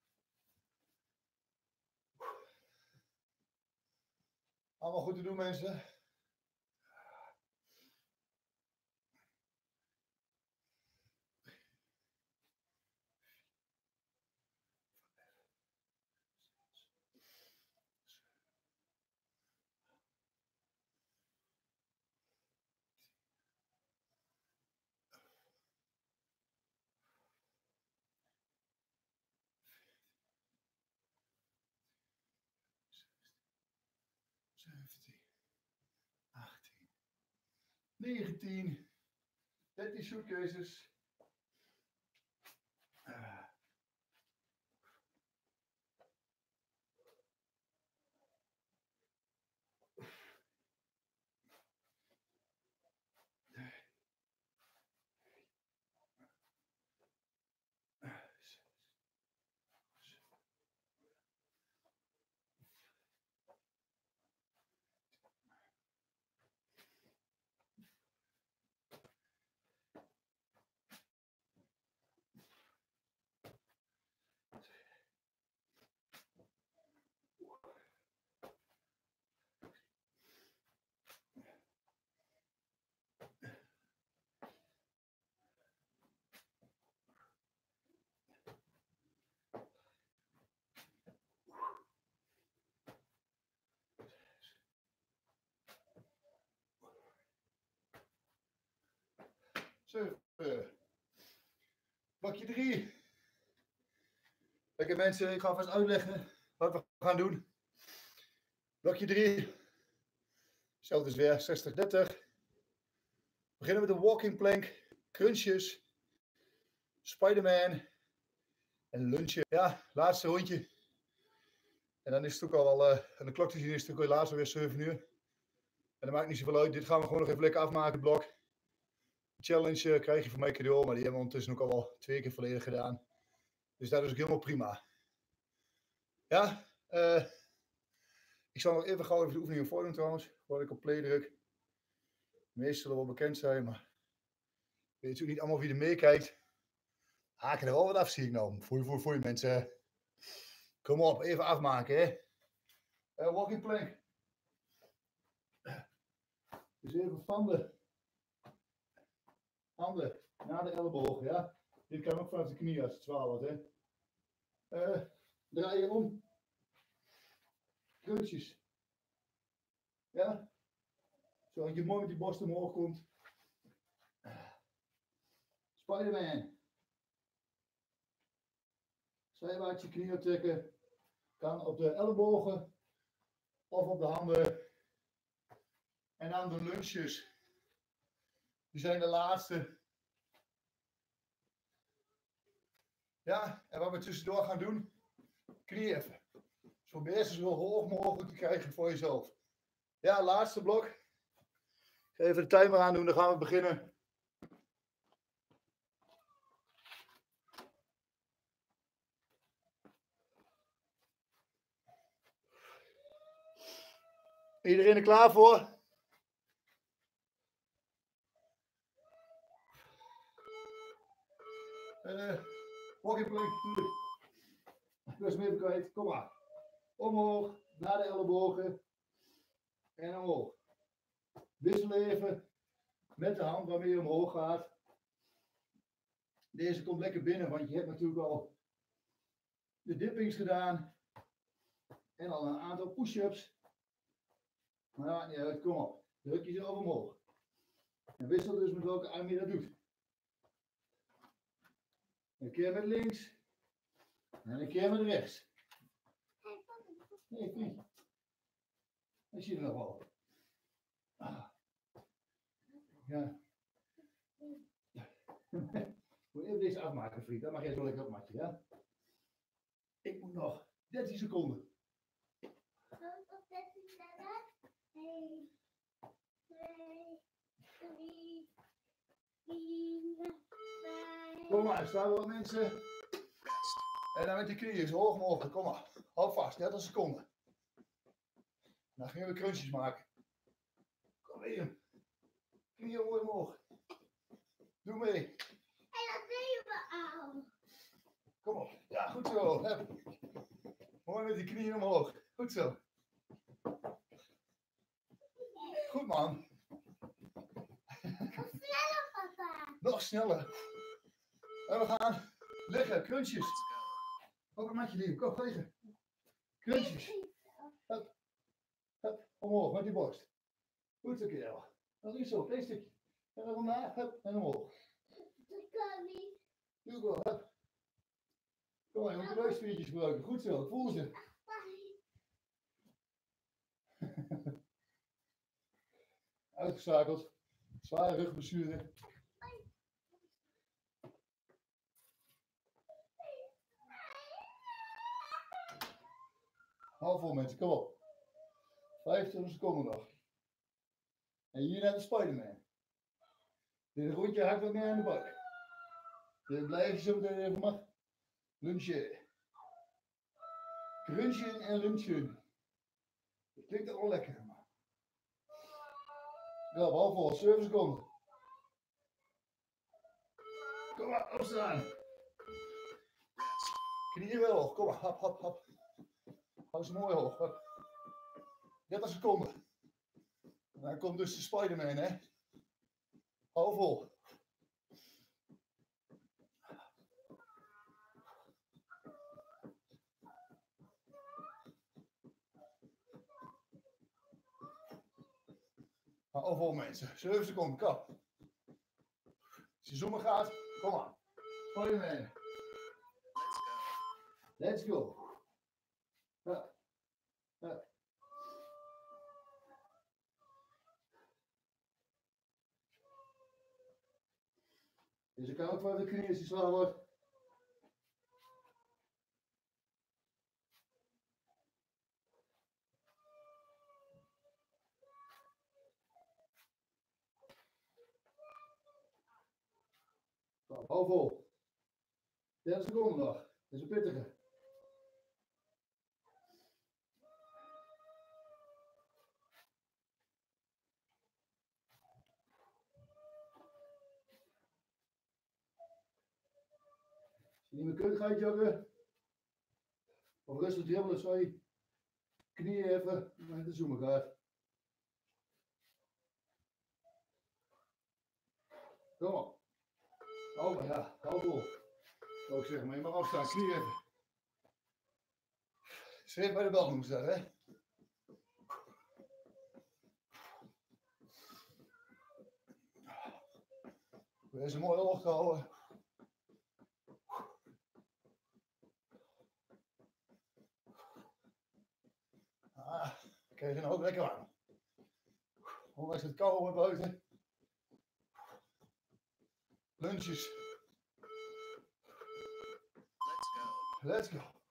Allemaal goed te doen, mensen. Zeventien, 18, 19, 13 shootcases. Zo, bakje 3. Lekker mensen, ik ga vast uitleggen wat we gaan doen. Blokje 3. Hetzelfde is weer 60-30. We beginnen met een walking plank, crunches, Spider-Man en lunchen. Ja, laatste rondje. En dan is het ook al, aan de klok te zien is het ook helaas alweer 7 uur. En dat maakt niet zoveel uit. Dit gaan we gewoon nog even lekker afmaken, blok. Challenge krijg je van mij cadeau, maar die hebben we ondertussen ook al wel 2 keer volledig gedaan. Dus dat is ook helemaal prima. Ja, ik zal nog even gauw even de oefeningen voordoen trouwens, voordat ik op play druk. De meeste zullen wel bekend zijn, maar ik weet natuurlijk niet allemaal wie er meekijkt. Haken er wel wat af, zie ik nou. Foei mensen. Kom op, even afmaken hè. Walking plank. Dus even handen naar de ellebogen, ja. Dit kan ook vanaf de knie als het zwaar wordt hè. Draai je om. Crunches. Ja. Zodat je mooi met die borst omhoog komt. Spider-Man. Zijwaarts je knie optrekken. Kan op de ellebogen of op de handen. En dan de lunches. Die zijn de laatste. Ja, en wat we tussendoor gaan doen. Knieën. Dus probeer ze zo hoog mogelijk te krijgen voor jezelf. Ja, laatste blok. Ik ga even de timer aandoen, dan gaan we beginnen. Iedereen er klaar voor? Walking plank, natuurlijk. Ik was hem even kwijt, kom maar. Omhoog, naar de ellebogen. En omhoog. Wissel even met de hand waarmee je omhoog gaat. Deze komt lekker binnen, want je hebt natuurlijk al de dippings gedaan. En al een aantal push-ups. Maar dat maakt niet uit, kom op. Druk jezelf omhoog. En wissel dus met welke arm je dat doet. Een keer met links. En een keer met rechts. Nee, vriend. Ik zie er nog wel. Ah. Ja. Moet even deze afmaken, vriend. Dan mag jij zo lekker op matje, ja? Ik moet nog 13 seconden. 1, 2, 3, 4, 5. Kom maar, staan we wat mensen. En dan met die knieën zo hoog mogelijk. Kom maar. Hou vast, 30 seconden. Dan gaan we crunches maken. Kom weer. Knieën omhoog. Doe mee. En dat deden we al. Kom op. Ja, goed zo. Hup. Mooi met die knieën omhoog. Goed zo. Goed man. Sneller, papa. Nog sneller. En we gaan liggen. Crunches. Let's go. Ook een matje lief. Kom, liggen. Crunches. Hup. Hup. Omhoog met die borst. Goed zo, kerel. Dat is zo. Klein stukje. En dan omlaag. Hup. En omhoog. Dat kan niet. Doe wel. Hup. Kom maar, je moet de buikspiertjes gebruiken. Goed zo. Ik voel ze. Uitgeschakeld. Zware rugblessure. Hou vol mensen, kom op. 25 seconden nog. En hier naar de Spider-Man. Dit rondje haakt wat meer aan de buik. Dit blijf je zo meteen even mag. Lunchen. Crunchen en lunchen. Dat klinkt ook wel lekker. Man. Ja, hou vol, 7 seconden. Kom maar, opstaan. Rest. Knieën wel hoog, kom maar, hap, hap, hap. Hou ze mooi hoog. Hop. 30 seconden. En dan komt dus de Spider-Man, hè. Hou vol. Hou vol mensen. 7 seconden, kap. Als je zoomen gaat, kom maar. Spider-Man. Let's go. Let's go. Ja. Ja. Is het koud waar de knie als die zwaar wordt? Zo, hou vol. 30 seconden nog. Dat is een pittige. Als je niet meer kunt, ga je joggen. Of rustig dribbelen, sorry. Knieën even, met de zoomen gaat. Kom op. Oh, maar ja, hou vol. Zou ik zeggen, maar je mag afstaan, knieën even. Schreef bij de bal noemen ze dat, hè? Wees een mooi oog gehouden. Ah, krijg je nou ook lekker aan. Ondanks het koude buiten. Lunches. Let's go. Let's go.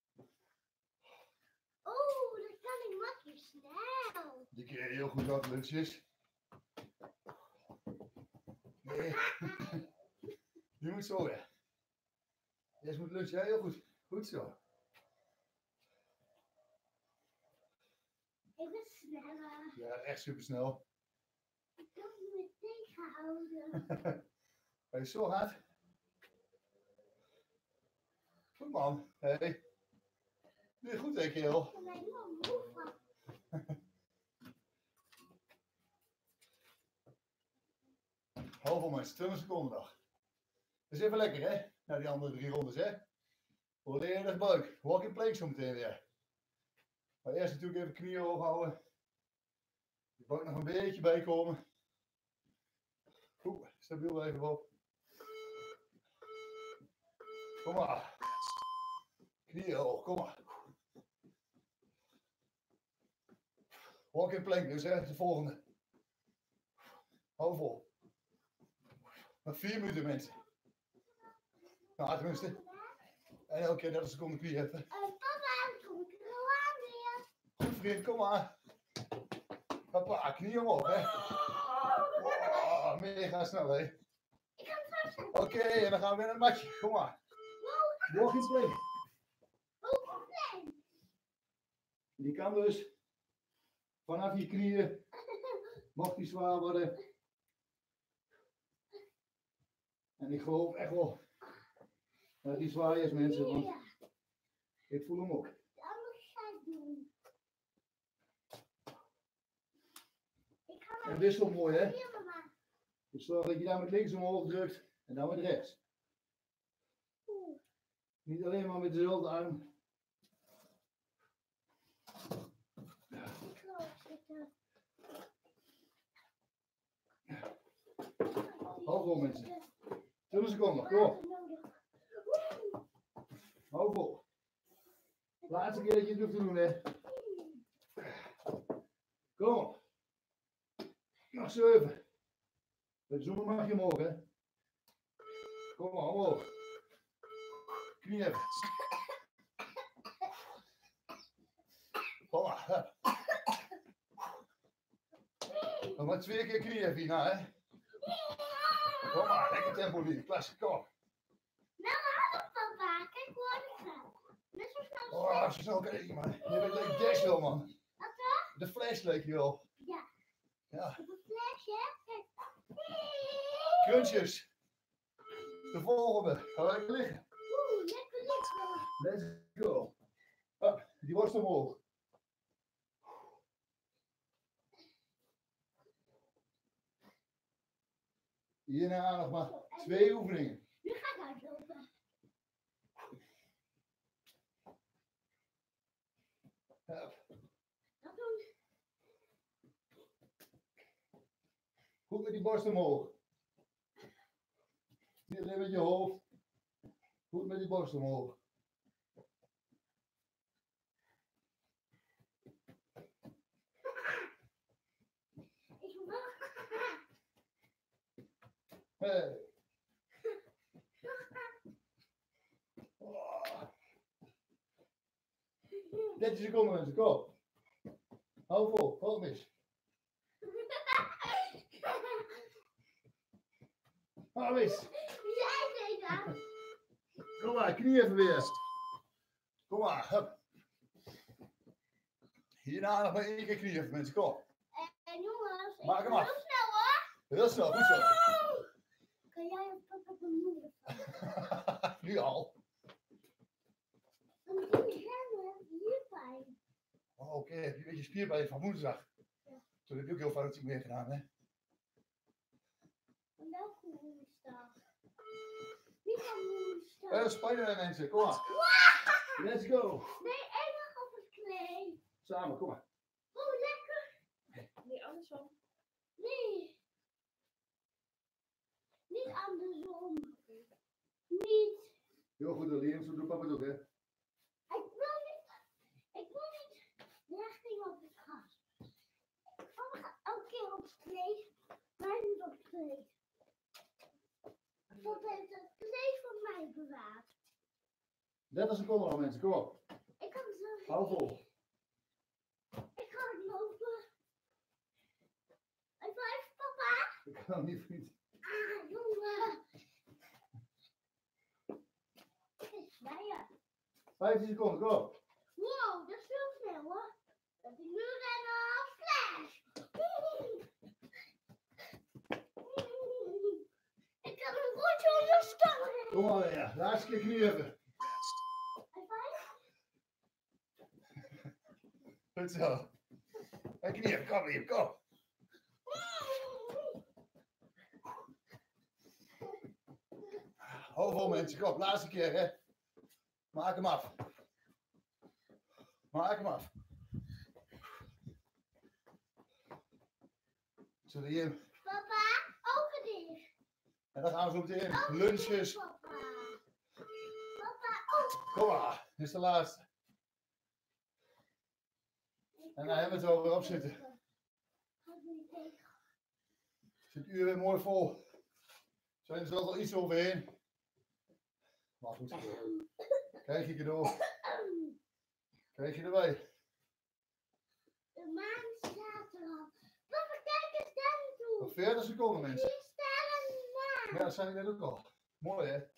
Oh, dat kan ik makkelijk snel. Die keer heel goed uit lunches. Nee. Die moet zo weer. Eerst moet lunchen, ja, heel goed. Goed zo. Ik ben sneller. Ja, echt super snel. Ik kan niet meer tegenhouden. Hij is zo hard. Goed man. Hey. Doe je goed, denk je heel. Ik ben helemaal moe van. Half om mensen, 20 seconden nog. Dat is even lekker, hè? Na die andere 3 rondes, hè? Volledig buik. Walking plank zo meteen weer. Maar eerst natuurlijk even knieën hoog houden. Je buik nog een beetje bijkomen. Goed, stabiel even op. Kom maar. Knieën hoog, kom maar. Walking plank dus, hè? De volgende. Hou vol. Nog 4 minuten, mensen. Nou, tenminste. En elke keer 30 seconden knie even. Papa, kom ik er al aan weer. Goed vriend, kom maar. Papa, knie omhoog, hè. Wow, mega snel, hè. Ik kan het vast. Oké, en dan gaan we weer naar het matje. Kom maar. Walking plank. Oh, nee. Die kan dus vanaf je knieën, mocht die zwaar worden. En ik geloof echt wel Die zwaai is mensen, want Ja, ik voel hem ook. de andere ga ik doen. Ik ga En maar wissel mooi, hè? hier, mama. Dus zorg dat je daar met links omhoog drukt en dan met rechts. Oeh, Niet alleen maar met dezelfde arm. ik ga ook zitten. Hou vol, mensen. 20 seconden, kom op. Water nodig. Hou vol. Laatste keer dat je het hoeft te doen, hè. Kom op. Nog 7. Met zoomen mag je omhoog, hè. Kom maar, omhoog. Knie even. Kom maar. Hup. Nog maar 2 keer knie even hierna, hè. Kom maar, lekker tempo hier. Klasse, kom op. Nou, hallo papa. Kijk hoe hard ik ga. Net zo snel als Oh, zo snel kan ik niet, man. Je bent leuk dash wel, man. Wat dan? De flash leek je wel. Ja. Ja. Op een flesje. Kijk. Kunstjes. De volgende. Ga lekker liggen. Oeh, lekker liggen. Let's go. Up, die borst omhoog. Hierna nog maar 2 oefeningen. Nu ga ik uitlopen. Hup. Dat doen. Goed met die borst omhoog. Niet alleen met je hoofd. Goed met die borst omhoog. Ik moet wel. Hey. Oh. 30 seconden mensen, kom. Hou vol, val mis. Hou mis. Jij deed dat. Kom maar, knie even weer. Kom maar, hup. Hierna nog maar 1 keer knie even mensen, kom. En jongens, Maak hem ik af. heel snel hoor. Heel snel, goed zo. Kan jij op papa op mijn moeder vallen? Nu al. Dan doe je hem hier pijn. Oh, oké, heb je een beetje spierpijn van woensdag? Ja. Toen heb je ook heel fanatiek meer gedaan, hè? Van welke woensdag? Niet van woensdag. Spider-Man mensen, kom maar. Let's go. Nee, één nog op het klee. Samen, kom maar. Oh, lekker. Nee, andersom. Nee. Niet andersom. Niet. Heel goed, Aline, zo doet papa het ook, hè? Ik wil niet richting op het gas. Papa gaat elke keer op het klee. Wij niet op het klee. Papa heeft het klee voor mij bewaard. 30 seconden nog mensen, kom op. Ik kan zo. Hou vol. Ik ga het lopen. High five, papa. Ik kan niet, vriend. Ah, jongen. Het is zwaar. 15 seconden, kom op. Wow, dat is veel snel hoor. Dat ik nu ren als flash. Ik kan een rondje onder staan. Kom maar weer. Laatste keer knie even. Rest. High five. Goed zo. En knie even, kom hier, kom. Hou vol mensen, kom. Laatste keer, hè. Maak hem af. Maak hem af. Zullen hier. Papa, ogen dicht. En dan gaan we zo meteen lunches. Papa. Papa, ogen. Kom maar, dit is de laatste. En dan hebben we het wel weer op zitten. Zit uur weer mooi vol. Zijn er zelfs al iets overheen. Maar goed, krijg je cadeau. Krijg je erbij. De maan staat erop. Papa, kijk eens daar naartoe. Nog 40 seconden mensen. Hier staat een maan. Ja, dat zijn we net ook al. Mooi hè.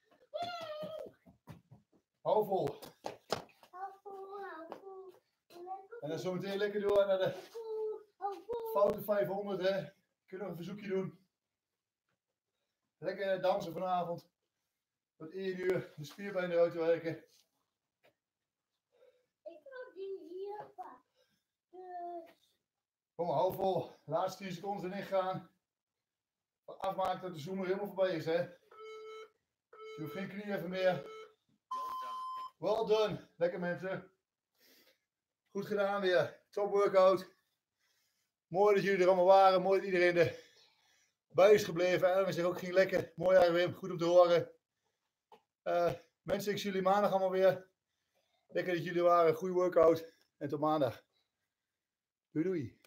Hou vol. Hou vol, hou vol. En dan zometeen lekker door naar de Hou vol. foute 500 hè. Kunnen we een verzoekje doen. Lekker dansen vanavond. tot 1 uur de spierpijn eruit te werken. Ik wil die hier pakken. Dus. Kom maar, hou vol. Laatste 10 seconden erin gaan. Afmaken dat de zoomer helemaal voorbij is, hè. Je hoeft geen knie even meer. Well done. Well done. Lekker mensen. Goed gedaan weer. Top workout. Mooi dat jullie er allemaal waren. Mooi dat iedereen erbij is gebleven. Elwin zegt ook ging lekker. Mooi Erwin. Goed om te horen. Mensen, ik zie jullie maandag allemaal weer. Lekker dat jullie waren. Goeie workout. En tot maandag. Doei doei.